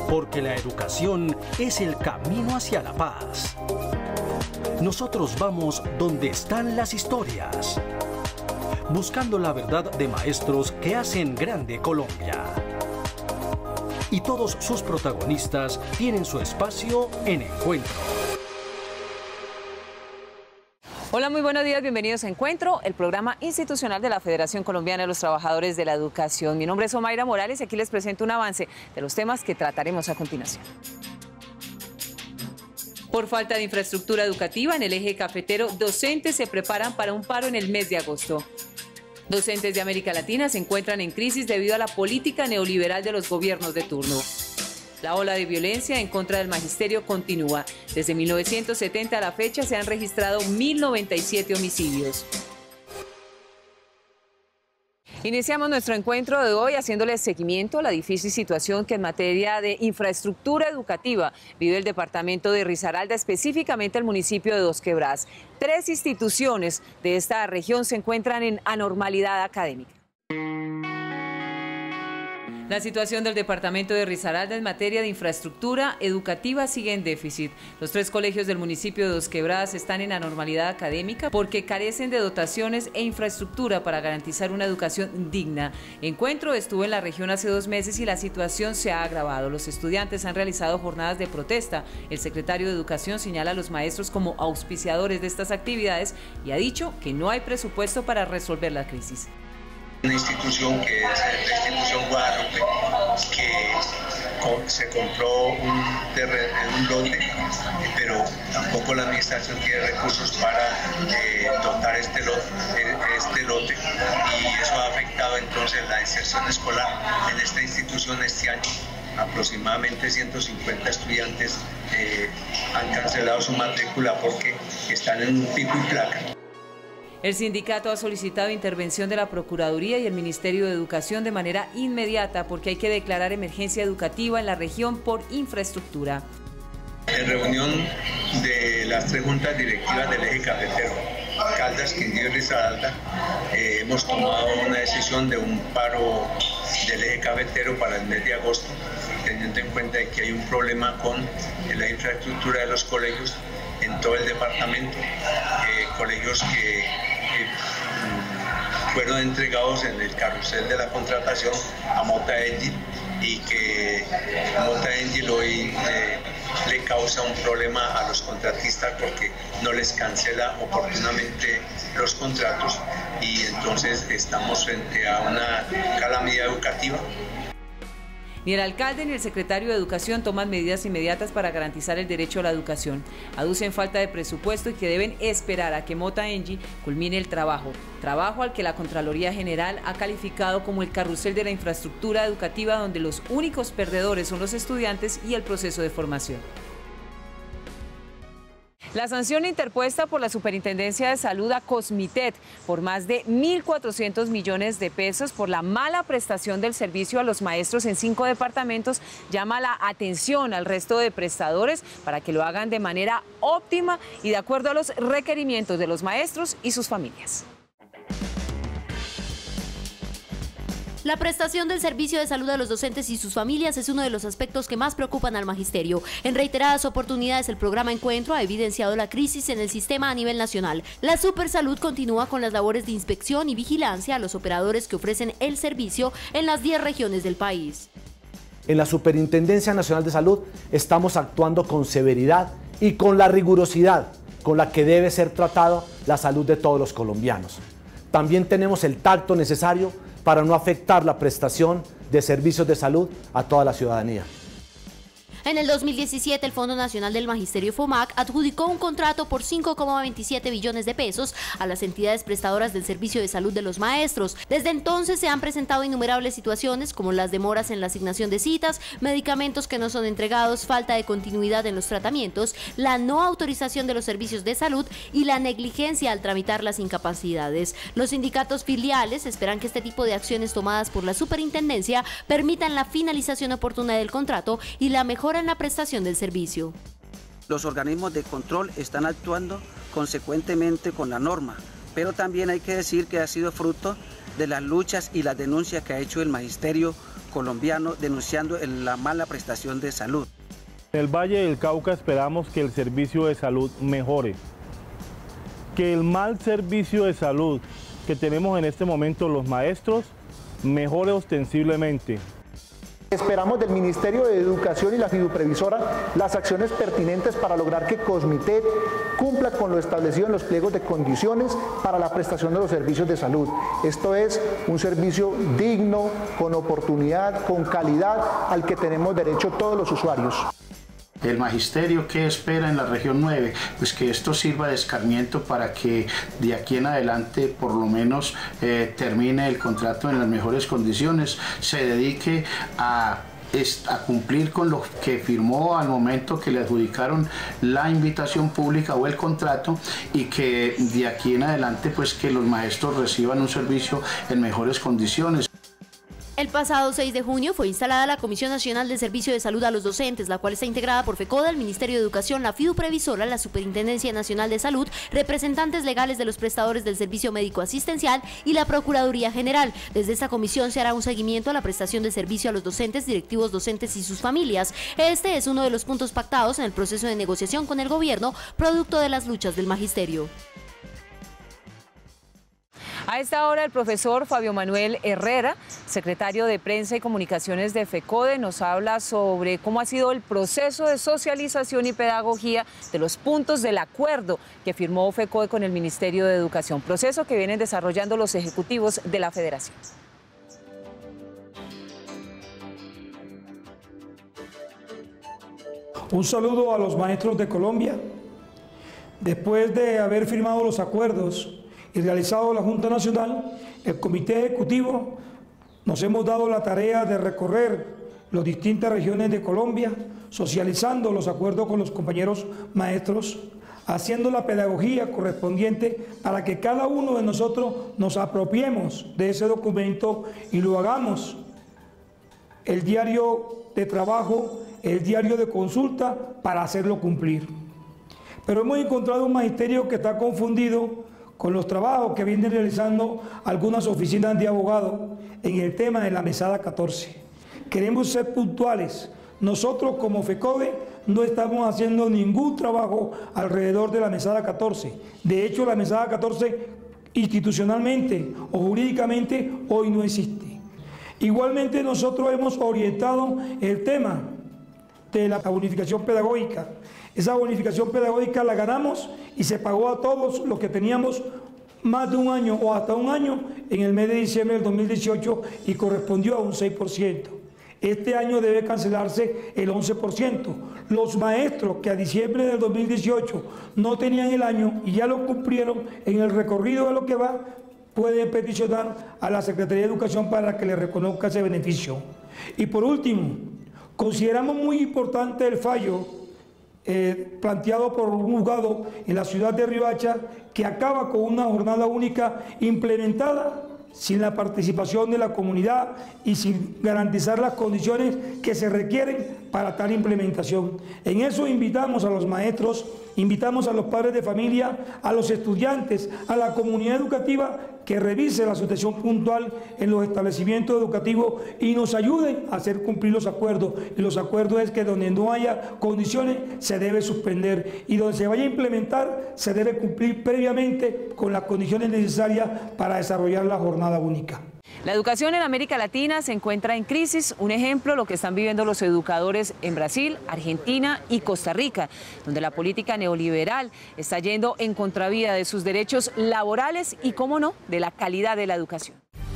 porque la educación es el camino hacia la paz. Nosotros vamos donde están las historias, buscando la verdad de maestros que hacen grande Colombia. Y todos sus protagonistas tienen su espacio en Encuentro. Hola, muy buenos días, bienvenidos a Encuentro, el programa institucional de la Federación Colombiana de los Trabajadores de la Educación. Mi nombre es Omaira Morales y aquí les presento un avance de los temas que trataremos a continuación. Por falta de infraestructura educativa en el eje cafetero, docentes se preparan para un paro en el mes de agosto. Docentes de América Latina se encuentran en crisis debido a la política neoliberal de los gobiernos de turno. La ola de violencia en contra del magisterio continúa. Desde 1970 a la fecha se han registrado 1.097 homicidios. Iniciamos nuestro encuentro de hoy haciéndoles seguimiento a la difícil situación que en materia de infraestructura educativa vive el departamento de Risaralda, específicamente el municipio de Dos Quebradas. 3 instituciones de esta región se encuentran en anormalidad académica. La situación del departamento de Risaralda en materia de infraestructura educativa sigue en déficit. Los 3 colegios del municipio de Dos Quebradas están en anormalidad académica porque carecen de dotaciones e infraestructura para garantizar una educación digna. Encuentro estuvo en la región hace 2 meses y la situación se ha agravado. Los estudiantes han realizado jornadas de protesta. El secretario de Educación señala a los maestros como auspiciadores de estas actividades y ha dicho que no hay presupuesto para resolver la crisis. Una institución que es la institución Guadalupe, que se compró un terreno en un lote, pero tampoco la administración tiene recursos para dotar este lote, y eso ha afectado entonces la inserción escolar en esta institución este año. Aproximadamente 150 estudiantes han cancelado su matrícula porque están en un pico y placa. El sindicato ha solicitado intervención de la Procuraduría y el Ministerio de Educación de manera inmediata porque hay que declarar emergencia educativa en la región por infraestructura. En reunión de las 3 juntas directivas del eje cafetero, Caldas, Quindío y Risaralda, hemos tomado una decisión de un paro del eje cafetero para el mes de agosto, teniendo en cuenta que hay un problema con la infraestructura de los colegios en todo el departamento, colegios que fueron entregados en el carrusel de la contratación a Mota Engil, y que Mota Engil hoy le causa un problema a los contratistas porque no les cancela oportunamente los contratos, y entonces estamos frente a una calamidad educativa. Ni el alcalde ni el secretario de Educación toman medidas inmediatas para garantizar el derecho a la educación. Aducen falta de presupuesto y que deben esperar a que Mota Engil culmine el trabajo al que la Contraloría General ha calificado como el carrusel de la infraestructura educativa, donde los únicos perdedores son los estudiantes y el proceso de formación. La sanción interpuesta por la Superintendencia de Salud a Cosmitet por más de 1.400 millones de pesos por la mala prestación del servicio a los maestros en 5 departamentos llama la atención al resto de prestadores para que lo hagan de manera óptima y de acuerdo a los requerimientos de los maestros y sus familias. La prestación del servicio de salud a los docentes y sus familias es uno de los aspectos que más preocupan al magisterio. En reiteradas oportunidades, el programa Encuentro ha evidenciado la crisis en el sistema a nivel nacional. La Supersalud continúa con las labores de inspección y vigilancia a los operadores que ofrecen el servicio en las 10 regiones del país. En la Superintendencia Nacional de Salud estamos actuando con severidad y con la rigurosidad con la que debe ser tratado la salud de todos los colombianos. También tenemos el tacto necesario para no afectar la prestación de servicios de salud a toda la ciudadanía. En el 2017, el Fondo Nacional del Magisterio FOMAC adjudicó un contrato por 5,27 billones de pesos a las entidades prestadoras del servicio de salud de los maestros. Desde entonces se han presentado innumerables situaciones como las demoras en la asignación de citas, medicamentos que no son entregados, falta de continuidad en los tratamientos, la no autorización de los servicios de salud y la negligencia al tramitar las incapacidades. Los sindicatos filiales esperan que este tipo de acciones tomadas por la superintendencia permitan la finalización oportuna del contrato y la mejora en la prestación del servicio. Los organismos de control están actuando consecuentemente con la norma, pero también hay que decir que ha sido fruto de las luchas y las denuncias que ha hecho el magisterio colombiano denunciando la mala prestación de salud. En el Valle del Cauca esperamos que el servicio de salud mejore, que el mal servicio de salud que tenemos en este momento los maestros mejore ostensiblemente. Esperamos del Ministerio de Educación y la fiduprevisora las acciones pertinentes para lograr que Cosmitet cumpla con lo establecido en los pliegos de condiciones para la prestación de los servicios de salud. Esto es un servicio digno, con oportunidad, con calidad, al que tenemos derecho todos los usuarios. El magisterio, ¿qué espera en la región 9? Pues que esto sirva de escarmiento para que de aquí en adelante por lo menos termine el contrato en las mejores condiciones, se dedique a cumplir con lo que firmó al momento que le adjudicaron la invitación pública o el contrato, y que de aquí en adelante pues que los maestros reciban un servicio en mejores condiciones. El pasado 6 de junio fue instalada la Comisión Nacional de Servicio de Salud a los Docentes, la cual está integrada por FECODE, el Ministerio de Educación, la fiduprevisora, la Superintendencia Nacional de Salud, representantes legales de los prestadores del servicio médico asistencial y la Procuraduría General. Desde esta comisión se hará un seguimiento a la prestación de servicio a los docentes, directivos docentes y sus familias. Este es uno de los puntos pactados en el proceso de negociación con el gobierno, producto de las luchas del magisterio. A esta hora el profesor Fabio Manuel Herrera, secretario de Prensa y Comunicaciones de FECODE, nos habla sobre cómo ha sido el proceso de socialización y pedagogía de los puntos del acuerdo que firmó FECODE con el Ministerio de Educación, proceso que vienen desarrollando los ejecutivos de la Federación. Un saludo a los maestros de Colombia. Después de haber firmado los acuerdos y realizado la Junta Nacional, el Comité Ejecutivo nos hemos dado la tarea de recorrer las distintas regiones de Colombia, socializando los acuerdos con los compañeros maestros, haciendo la pedagogía correspondiente para que cada uno de nosotros nos apropiemos de ese documento y lo hagamos el diario de trabajo, el diario de consulta, para hacerlo cumplir. Pero hemos encontrado un magisterio que está confundido con los trabajos que vienen realizando algunas oficinas de abogados en el tema de la mesada 14. Queremos ser puntuales. Nosotros como FECODE no estamos haciendo ningún trabajo alrededor de la mesada 14. De hecho, la mesada 14 institucionalmente o jurídicamente hoy no existe. Igualmente nosotros hemos orientado el tema de la bonificación pedagógica. Esa bonificación pedagógica la ganamos y se pagó a todos los que teníamos más de un año o hasta un año en el mes de diciembre del 2018 y correspondió a un 6%. Este año debe cancelarse el 11%. Los maestros que a diciembre del 2018 no tenían el año y ya lo cumplieron en el recorrido de lo que va, pueden peticionar a la Secretaría de Educación para que les reconozca ese beneficio. Y por último, consideramos muy importante el fallo planteado por un juzgado en la ciudad de Riohacha, que acaba con una jornada única implementada sin la participación de la comunidad y sin garantizar las condiciones que se requieren para tal implementación. En eso invitamos a los maestros, invitamos a los padres de familia, a los estudiantes, a la comunidad educativa que revise la situación puntual en los establecimientos educativos y nos ayuden a hacer cumplir los acuerdos. Y los acuerdos es que donde no haya condiciones se debe suspender y donde se vaya a implementar se debe cumplir previamente con las condiciones necesarias para desarrollar la jornada única. La educación en América Latina se encuentra en crisis, un ejemplo lo que están viviendo los educadores en Brasil, Argentina y Costa Rica, donde la política neoliberal está yendo en contravía de sus derechos laborales y, cómo no, de la calidad de la educación.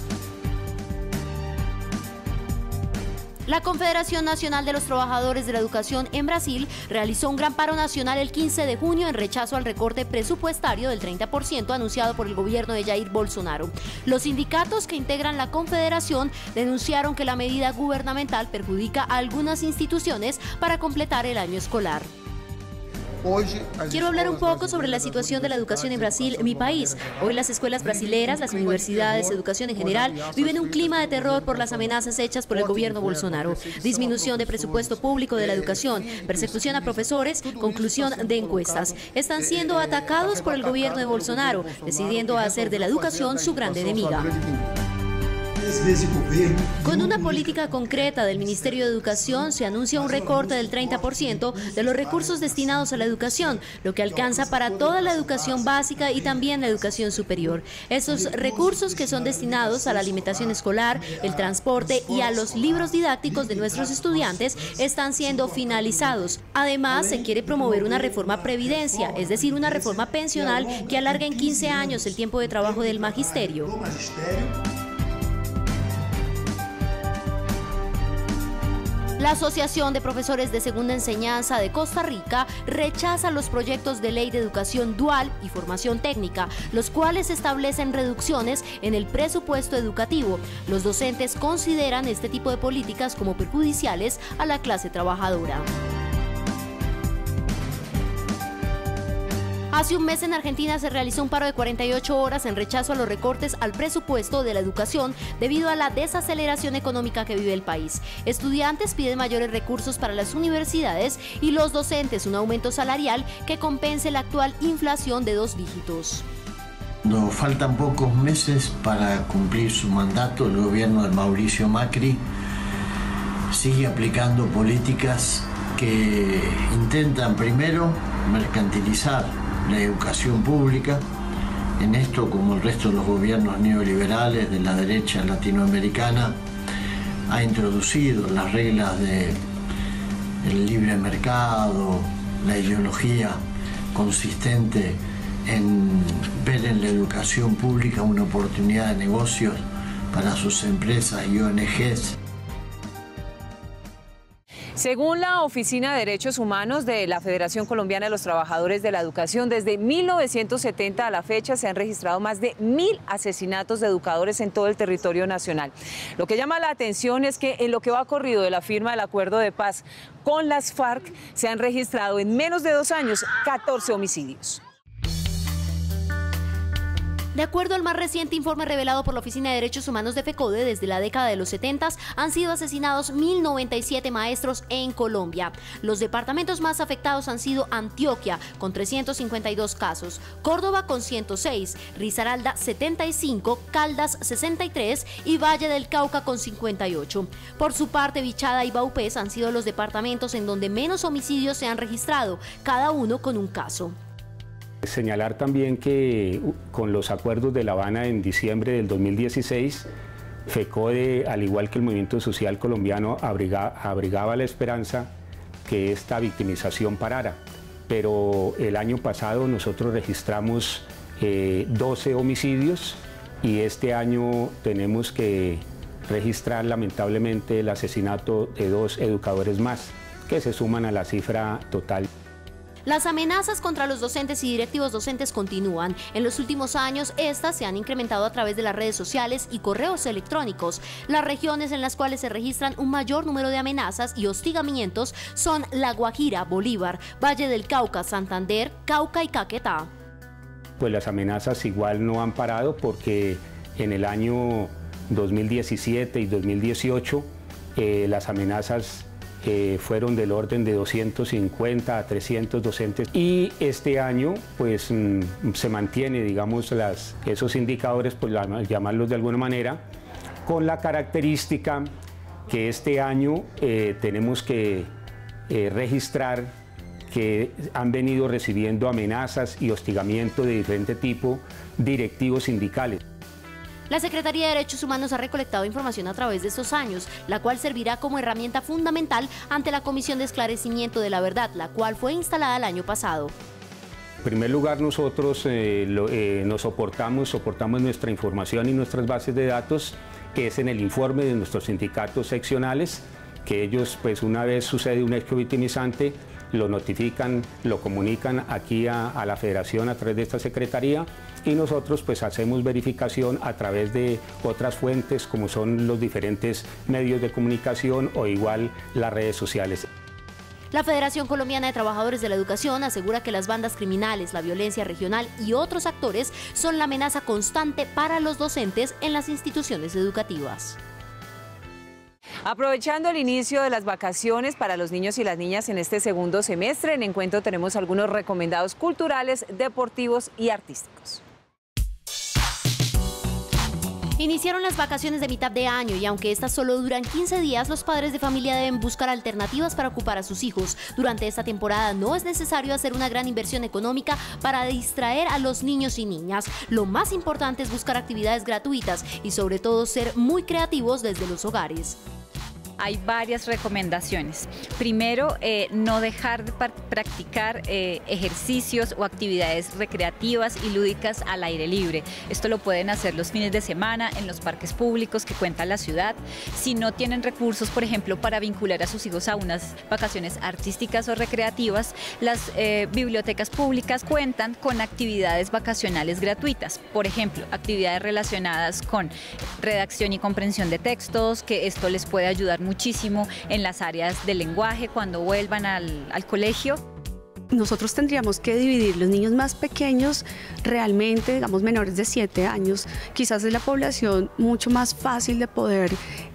La Confederación Nacional de los Trabajadores de la Educación en Brasil realizó un gran paro nacional el 15 de junio en rechazo al recorte presupuestario del 30% anunciado por el gobierno de Jair Bolsonaro. Los sindicatos que integran la Confederación denunciaron que la medida gubernamental perjudica a algunas instituciones para completar el año escolar. Quiero hablar un poco sobre la situación de la educación en Brasil, mi país. Hoy las escuelas brasileras, las universidades, educación en general, viven un clima de terror por las amenazas hechas por el gobierno Bolsonaro. Disminución de presupuesto público de la educación, persecución a profesores, conclusión de encuestas. Están siendo atacados por el gobierno de Bolsonaro, decidiendo hacer de la educación su gran enemiga. Con una política concreta del Ministerio de Educación se anuncia un recorte del 30% de los recursos destinados a la educación, lo que alcanza para toda la educación básica y también la educación superior. Esos recursos que son destinados a la alimentación escolar, el transporte y a los libros didácticos de nuestros estudiantes están siendo finalizados. Además, se quiere promover una reforma previdencia, es decir, una reforma pensional que alargue en 15 años el tiempo de trabajo del magisterio. La Asociación de Profesores de Segunda Enseñanza de Costa Rica rechaza los proyectos de ley de educación dual y formación técnica, los cuales establecen reducciones en el presupuesto educativo. Los docentes consideran este tipo de políticas como perjudiciales a la clase trabajadora. Hace un mes en Argentina se realizó un paro de 48 horas en rechazo a los recortes al presupuesto de la educación debido a la desaceleración económica que vive el país. Estudiantes piden mayores recursos para las universidades y los docentes un aumento salarial que compense la actual inflación de 2 dígitos. Cuando faltan pocos meses para cumplir su mandato, el gobierno de Mauricio Macri sigue aplicando políticas que intentan primero mercantilizar la educación pública. En esto, como el resto de los gobiernos neoliberales de la derecha latinoamericana, ha introducido las reglas del libre mercado, la ideología consistente en ver en la educación pública una oportunidad de negocios para sus empresas y ONGs. Según la Oficina de Derechos Humanos de la Federación Colombiana de los Trabajadores de la Educación, desde 1970 a la fecha se han registrado más de 1000 asesinatos de educadores en todo el territorio nacional. Lo que llama la atención es que en lo que va corrido de la firma del acuerdo de paz con las FARC se han registrado en menos de 2 años 14 homicidios. De acuerdo al más reciente informe revelado por la Oficina de Derechos Humanos de FECODE, desde la década de los 70 han sido asesinados 1097 maestros en Colombia. Los departamentos más afectados han sido Antioquia, con 352 casos, Córdoba con 106, Risaralda 75, Caldas 63 y Valle del Cauca con 58. Por su parte, Vichada y Vaupés han sido los departamentos en donde menos homicidios se han registrado, cada uno con un caso. Señalar también que con los acuerdos de La Habana en diciembre del 2016, FECODE, al igual que el movimiento social colombiano, abrigaba la esperanza que esta victimización parara. Pero el año pasado nosotros registramos 12 homicidios y este año tenemos que registrar lamentablemente el asesinato de 2 educadores más, que se suman a la cifra total. Las amenazas contra los docentes y directivos docentes continúan. En los últimos años, estas se han incrementado a través de las redes sociales y correos electrónicos. Las regiones en las cuales se registran un mayor número de amenazas y hostigamientos son La Guajira, Bolívar, Valle del Cauca, Santander, Cauca y Caquetá. Pues las amenazas igual no han parado porque en el año 2017 y 2018 las amenazas fueron del orden de 250 a 300 docentes y este año pues se mantiene, digamos, esos indicadores, por llamarlos de alguna manera, con la característica que este año tenemos que registrar que han venido recibiendo amenazas y hostigamiento de diferente tipo directivos sindicales. La Secretaría de Derechos Humanos ha recolectado información a través de estos años, la cual servirá como herramienta fundamental ante la Comisión de Esclarecimiento de la Verdad, la cual fue instalada el año pasado. En primer lugar, nosotros soportamos nuestra información y nuestras bases de datos, que es en el informe de nuestros sindicatos seccionales, que ellos, pues una vez sucede un hecho victimizante, lo notifican, lo comunican aquí a la Federación a través de esta Secretaría y nosotros pues hacemos verificación a través de otras fuentes como son los diferentes medios de comunicación o igual las redes sociales. La Federación Colombiana de Trabajadores de la Educación asegura que las bandas criminales, la violencia regional y otros actores son la amenaza constante para los docentes en las instituciones educativas. Aprovechando el inicio de las vacaciones para los niños y las niñas en este segundo semestre, en Encuentro tenemos algunos recomendados culturales, deportivos y artísticos. Iniciaron las vacaciones de mitad de año y aunque estas solo duran 15 días, los padres de familia deben buscar alternativas para ocupar a sus hijos. Durante esta temporada no es necesario hacer una gran inversión económica para distraer a los niños y niñas. Lo más importante es buscar actividades gratuitas y sobre todo ser muy creativos desde los hogares. Hay varias recomendaciones. Primero, no dejar de practicar ejercicios o actividades recreativas y lúdicas al aire libre. Esto lo pueden hacer los fines de semana en los parques públicos que cuenta la ciudad. Si no tienen recursos, por ejemplo, para vincular a sus hijos a unas vacaciones artísticas o recreativas, las bibliotecas públicas cuentan con actividades vacacionales gratuitas. Por ejemplo, actividades relacionadas con redacción y comprensión de textos, que esto les puede ayudar muchísimo en las áreas del lenguaje cuando vuelvan al colegio. Nosotros tendríamos que dividir los niños más pequeños, realmente, digamos, menores de 7 años, quizás es la población mucho más fácil de poder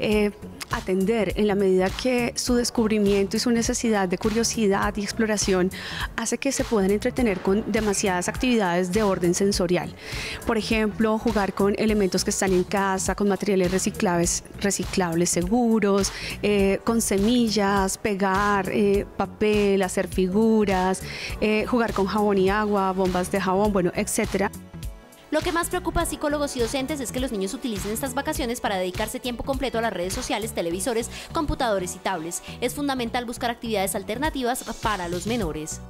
atender en la medida que su descubrimiento y su necesidad de curiosidad y exploración hace que se puedan entretener con demasiadas actividades de orden sensorial. Por ejemplo, jugar con elementos que están en casa, con materiales reciclables seguros, con semillas, pegar papel, hacer figuras, jugar con jabón y agua, bombas de jabón, bueno, etcétera. Lo que más preocupa a psicólogos y docentes es que los niños utilicen estas vacaciones para dedicarse tiempo completo a las redes sociales, televisores, computadores y tablets. Es fundamental buscar actividades alternativas para los menores.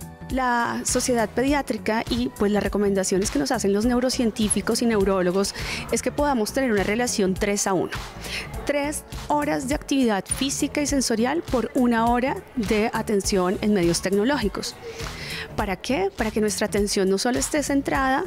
La sociedad pediátrica y pues las recomendaciones que nos hacen los neurocientíficos y neurólogos es que podamos tener una relación 3:1. 3 horas de actividad física y sensorial por 1 hora de atención en medios tecnológicos. ¿Para qué? Para que nuestra atención no solo esté centrada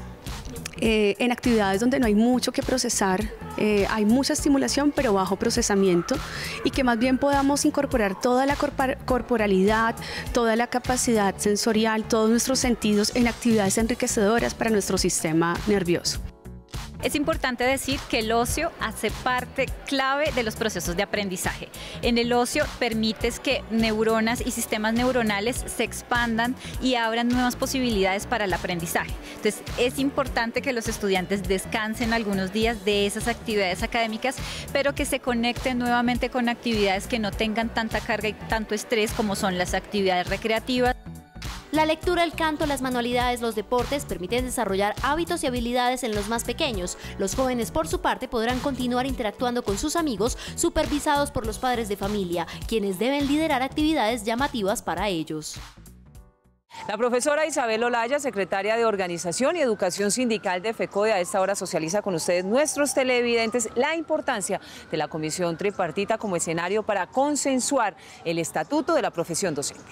en actividades donde no hay mucho que procesar, hay mucha estimulación pero bajo procesamiento, y que más bien podamos incorporar toda la corporalidad, toda la capacidad sensorial, todos nuestros sentidos en actividades enriquecedoras para nuestro sistema nervioso. Es importante decir que el ocio hace parte clave de los procesos de aprendizaje. En el ocio permites que neuronas y sistemas neuronales se expandan y abran nuevas posibilidades para el aprendizaje. Entonces, es importante que los estudiantes descansen algunos días de esas actividades académicas, pero que se conecten nuevamente con actividades que no tengan tanta carga y tanto estrés como son las actividades recreativas. La lectura, el canto, las manualidades, los deportes permiten desarrollar hábitos y habilidades en los más pequeños. Los jóvenes, por su parte, podrán continuar interactuando con sus amigos, supervisados por los padres de familia, quienes deben liderar actividades llamativas para ellos. La profesora Isabel Olaya, secretaria de Organización y Educación Sindical de FECODE, a esta hora socializa con ustedes, nuestros televidentes, la importancia de la comisión tripartita como escenario para consensuar el estatuto de la profesión docente.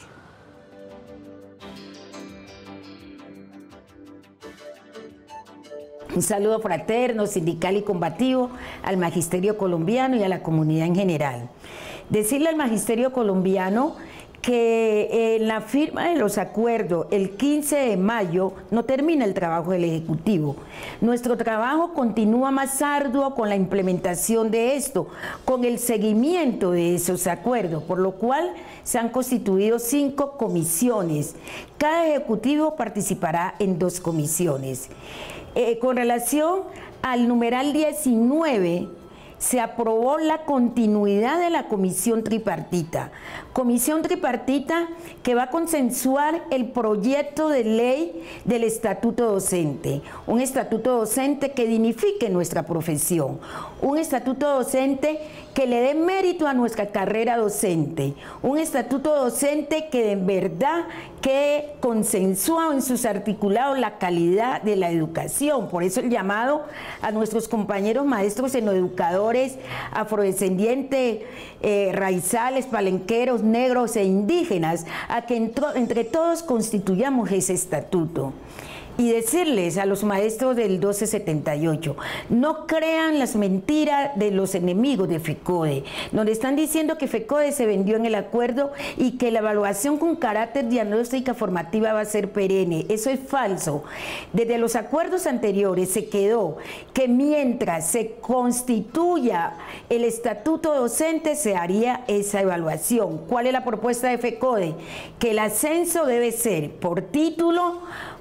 Un saludo fraterno, sindical y combativo al magisterio colombiano y a la comunidad en general. Decirle al magisterio colombiano que en la firma de los acuerdos el 15 de mayo no termina el trabajo del Ejecutivo. Nuestro trabajo continúa más arduo con la implementación de esto, con el seguimiento de esos acuerdos, por lo cual se han constituido 5 comisiones. Cada Ejecutivo participará en 2 comisiones. Con relación al numeral 19, se aprobó la continuidad de la comisión tripartita. Comisión tripartita que va a consensuar el proyecto de ley del estatuto docente. Un estatuto docente que dignifique nuestra profesión. Un estatuto docente que le dé mérito a nuestra carrera docente. Un estatuto docente que en verdad que consensúa en sus articulados la calidad de la educación. Por eso el llamado a nuestros compañeros maestros educadores afrodescendientes, raizales, palenqueros, negros e indígenas, a que entre todos constituyamos ese estatuto. Y decirles a los maestros del 1278, no crean las mentiras de los enemigos de FECODE, donde están diciendo que FECODE se vendió en el acuerdo y que la evaluación con carácter diagnóstica formativa va a ser perenne. Eso es falso. Desde los acuerdos anteriores se quedó que mientras se constituya el estatuto docente se haría esa evaluación. ¿Cuál es la propuesta de FECODE? Que el ascenso debe ser por título,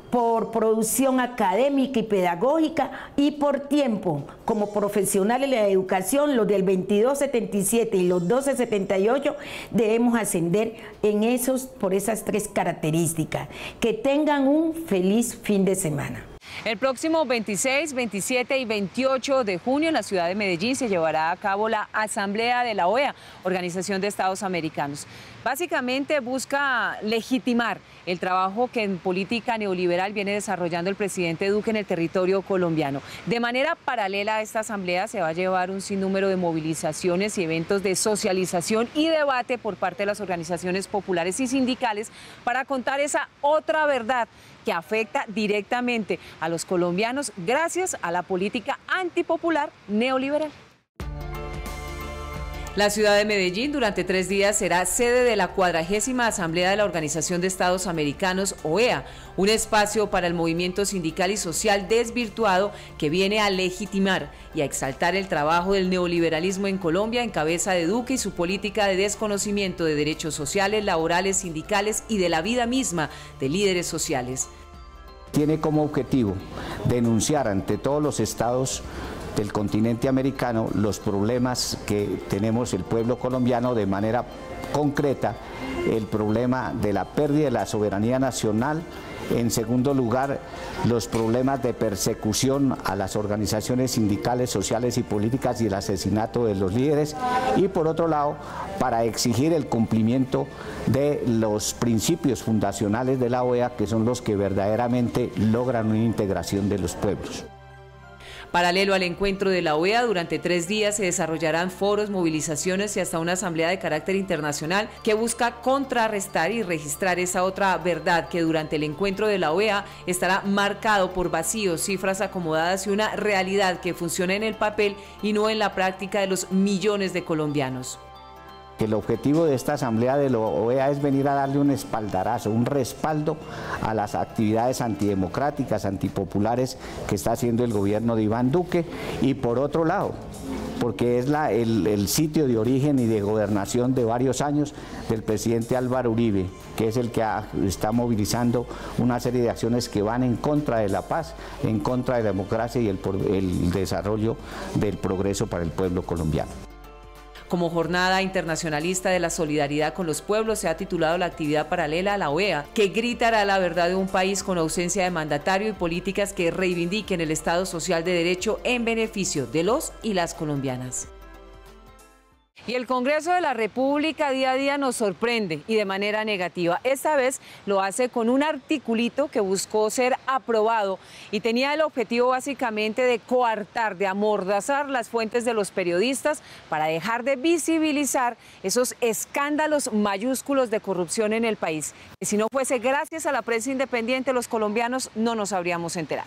por producción académica y pedagógica y por tiempo. Como profesionales de la educación, los del 2277 y los 1278 debemos ascender por esas 3 características. Que tengan un feliz fin de semana. El próximo 26, 27 y 28 de junio en la ciudad de Medellín se llevará a cabo la Asamblea de la OEA, Organización de Estados Americanos. Básicamente busca legitimar el trabajo que en política neoliberal viene desarrollando el presidente Duque en el territorio colombiano. De manera paralela a esta asamblea se va a llevar un sinnúmero de movilizaciones y eventos de socialización y debate por parte de las organizaciones populares y sindicales para contar esa otra verdad que afecta directamente a los colombianos gracias a la política antipopular neoliberal. La ciudad de Medellín durante 3 días será sede de la 40ª Asamblea de la Organización de Estados Americanos, OEA, un espacio para el movimiento sindical y social desvirtuado que viene a legitimar y a exaltar el trabajo del neoliberalismo en Colombia en cabeza de Duque y su política de desconocimiento de derechos sociales, laborales, sindicales y de la vida misma de líderes sociales. Tiene como objetivo denunciar ante todos los estados del continente americano los problemas que tenemos el pueblo colombiano, de manera concreta el problema de la pérdida de la soberanía nacional. En segundo lugar, los problemas de persecución a las organizaciones sindicales, sociales y políticas y el asesinato de los líderes. Y por otro lado, para exigir el cumplimiento de los principios fundacionales de la OEA, que son los que verdaderamente logran una integración de los pueblos. Paralelo al encuentro de la OEA, durante 3 días se desarrollarán foros, movilizaciones y hasta una asamblea de carácter internacional que busca contrarrestar y registrar esa otra verdad que durante el encuentro de la OEA estará marcado por vacíos, cifras acomodadas y una realidad que funciona en el papel y no en la práctica de los millones de colombianos. El objetivo de esta asamblea de la OEA es venir a darle un espaldarazo, un respaldo a las actividades antidemocráticas, antipopulares que está haciendo el gobierno de Iván Duque, y por otro lado, porque es el sitio de origen y de gobernación de varios años del presidente Álvaro Uribe, que es el que está movilizando una serie de acciones que van en contra de la paz, en contra de la democracia y el desarrollo del progreso para el pueblo colombiano. Como Jornada Internacionalista de la Solidaridad con los Pueblos se ha titulado la actividad paralela a la OEA, que gritará la verdad de un país con ausencia de mandatario y políticas que reivindiquen el Estado social de derecho en beneficio de los y las colombianas. Y el Congreso de la República día a día nos sorprende y de manera negativa. Esta vez lo hace con un articulito que buscó ser aprobado y tenía el objetivo básicamente de coartar, de amordazar las fuentes de los periodistas para dejar de visibilizar esos escándalos mayúsculos de corrupción en el país. Y si no fuese gracias a la prensa independiente, los colombianos no nos habríamos enterado.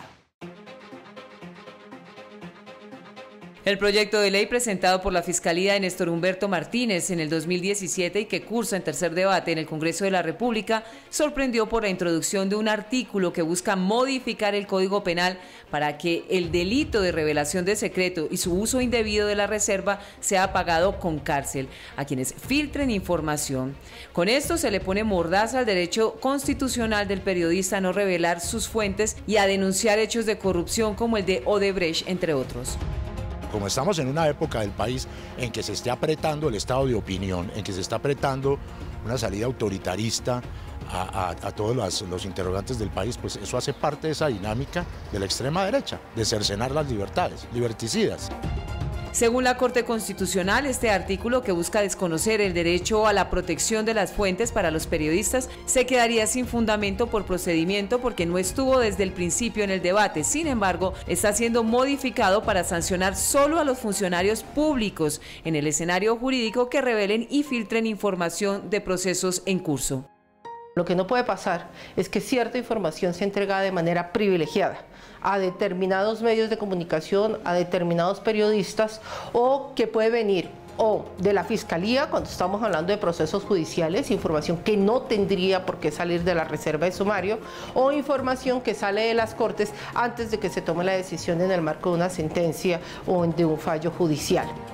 El proyecto de ley presentado por la Fiscalía de Néstor Humberto Martínez en el 2017 y que cursa en tercer debate en el Congreso de la República sorprendió por la introducción de un artículo que busca modificar el Código Penal para que el delito de revelación de secreto y su uso indebido de la reserva sea pagado con cárcel a quienes filtren información. Con esto se le pone mordaza al derecho constitucional del periodista a no revelar sus fuentes y a denunciar hechos de corrupción como el de Odebrecht, entre otros. Como estamos en una época del país en que se esté apretando el estado de opinión, en que se está apretando una salida autoritarista a todos los interrogantes del país, pues eso hace parte de esa dinámica de la extrema derecha, de cercenar las libertades, liberticidas. Según la Corte Constitucional, este artículo que busca desconocer el derecho a la protección de las fuentes para los periodistas se quedaría sin fundamento por procedimiento porque no estuvo desde el principio en el debate. Sin embargo, está siendo modificado para sancionar solo a los funcionarios públicos en el escenario jurídico que revelen y filtren información de procesos en curso. Lo que no puede pasar es que cierta información sea entregada de manera privilegiada a determinados medios de comunicación, a determinados periodistas, o que puede venir o de la Fiscalía, cuando estamos hablando de procesos judiciales, información que no tendría por qué salir de la reserva de sumario, o información que sale de las Cortes antes de que se tome la decisión en el marco de una sentencia o de un fallo judicial.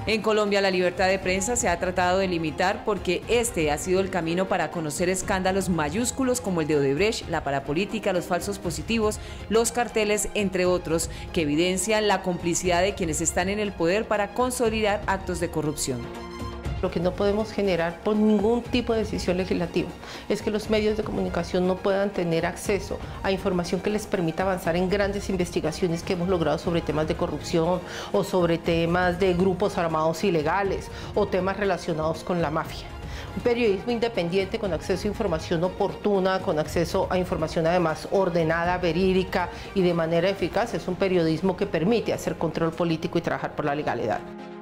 En Colombia la libertad de prensa se ha tratado de limitar porque este ha sido el camino para conocer escándalos mayúsculos como el de Odebrecht, la parapolítica, los falsos positivos, los carteles, entre otros, que evidencian la complicidad de quienes están en el poder para consolidar actos de corrupción. Lo que no podemos generar por ningún tipo de decisión legislativa es que los medios de comunicación no puedan tener acceso a información que les permita avanzar en grandes investigaciones que hemos logrado sobre temas de corrupción o sobre temas de grupos armados ilegales o temas relacionados con la mafia. Un periodismo independiente con acceso a información oportuna, con acceso a información además ordenada, verídica y de manera eficaz es un periodismo que permite hacer control político y trabajar por la legalidad.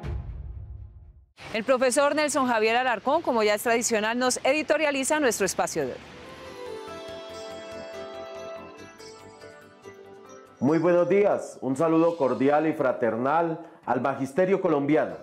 El profesor Nelson Javier Alarcón, como ya es tradicional, nos editorializa nuestro espacio de hoy. Muy buenos días, un saludo cordial y fraternal al magisterio colombiano.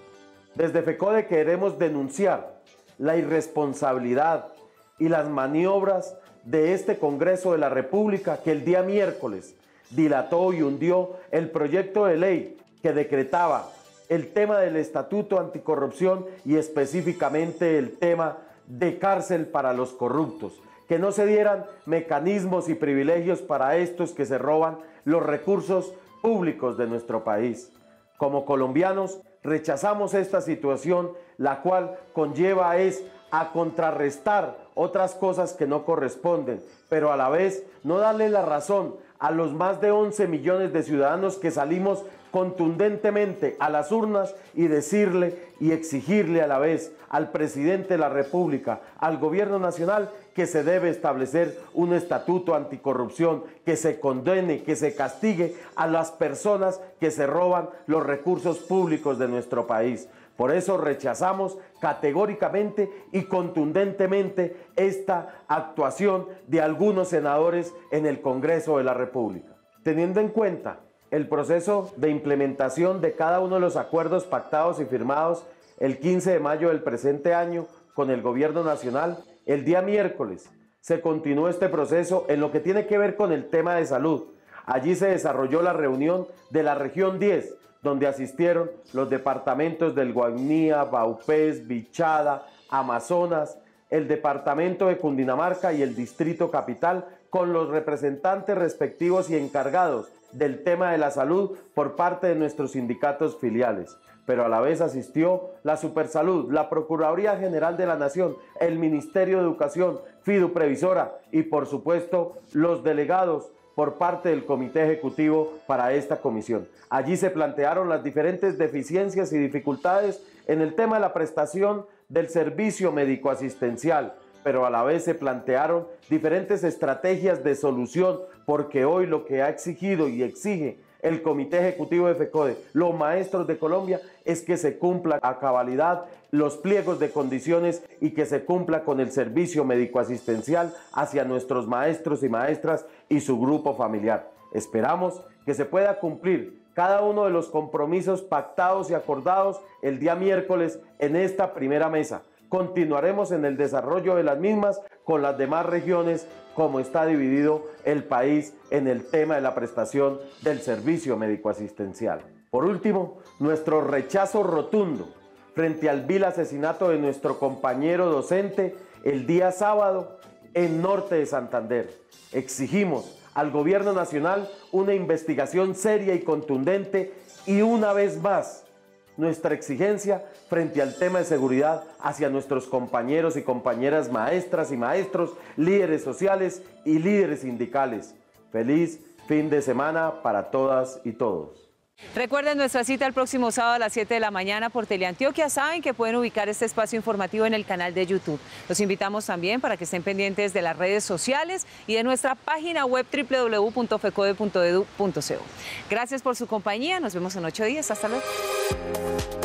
Desde FECODE queremos denunciar la irresponsabilidad y las maniobras de este Congreso de la República que el día miércoles dilató y hundió el proyecto de ley que decretaba el tema del Estatuto Anticorrupción y específicamente el tema de cárcel para los corruptos, que no se dieran mecanismos y privilegios para estos que se roban los recursos públicos de nuestro país. Como colombianos rechazamos esta situación, la cual conlleva a contrarrestar otras cosas que no corresponden, pero a la vez no darle la razón a los más de 11 millones de ciudadanos que salimos contundentemente a las urnas y decirle y exigirle a la vez al presidente de la República, al gobierno nacional, que se debe establecer un estatuto anticorrupción, que se condene, que se castigue a las personas que se roban los recursos públicos de nuestro país. Por eso rechazamos categóricamente y contundentemente esta actuación de algunos senadores en el Congreso de la República. Teniendo en cuenta el proceso de implementación de cada uno de los acuerdos pactados y firmados el 15 de mayo del presente año con el Gobierno Nacional, el día miércoles se continuó este proceso en lo que tiene que ver con el tema de salud. Allí se desarrolló la reunión de la región 10, donde asistieron los departamentos del Guainía, Vaupés, Bichada, Amazonas, el departamento de Cundinamarca y el distrito capital, con los representantes respectivos y encargados del tema de la salud por parte de nuestros sindicatos filiales. Pero a la vez asistió la Supersalud, la Procuraduría General de la Nación, el Ministerio de Educación, Fiduprevisora y por supuesto los delegados por parte del Comité Ejecutivo para esta comisión. Allí se plantearon las diferentes deficiencias y dificultades en el tema de la prestación del servicio médico asistencial, pero a la vez se plantearon diferentes estrategias de solución, porque hoy lo que ha exigido y exige el Comité Ejecutivo de FECODE, los maestros de Colombia, es que se cumpla a cabalidad los pliegos de condiciones y que se cumpla con el servicio médico asistencial hacia nuestros maestros y maestras y su grupo familiar. Esperamos que se pueda cumplir cada uno de los compromisos pactados y acordados el día miércoles en esta primera mesa. Continuaremos en el desarrollo de las mismas con las demás regiones, como está dividido el país en el tema de la prestación del servicio médico asistencial. Por último, nuestro rechazo rotundo frente al vil asesinato de nuestro compañero docente el día sábado en Norte de Santander. Exigimos al Gobierno Nacional una investigación seria y contundente y una vez más nuestra exigencia frente al tema de seguridad hacia nuestros compañeros y compañeras maestras y maestros, líderes sociales y líderes sindicales. Feliz fin de semana para todas y todos. Recuerden nuestra cita el próximo sábado a las 7 de la mañana por Teleantioquia. Saben que pueden ubicar este espacio informativo en el canal de YouTube. Los invitamos también para que estén pendientes de las redes sociales y de nuestra página web www.fecode.edu.co. Gracias por su compañía. Nos vemos en 8 días. Hasta luego.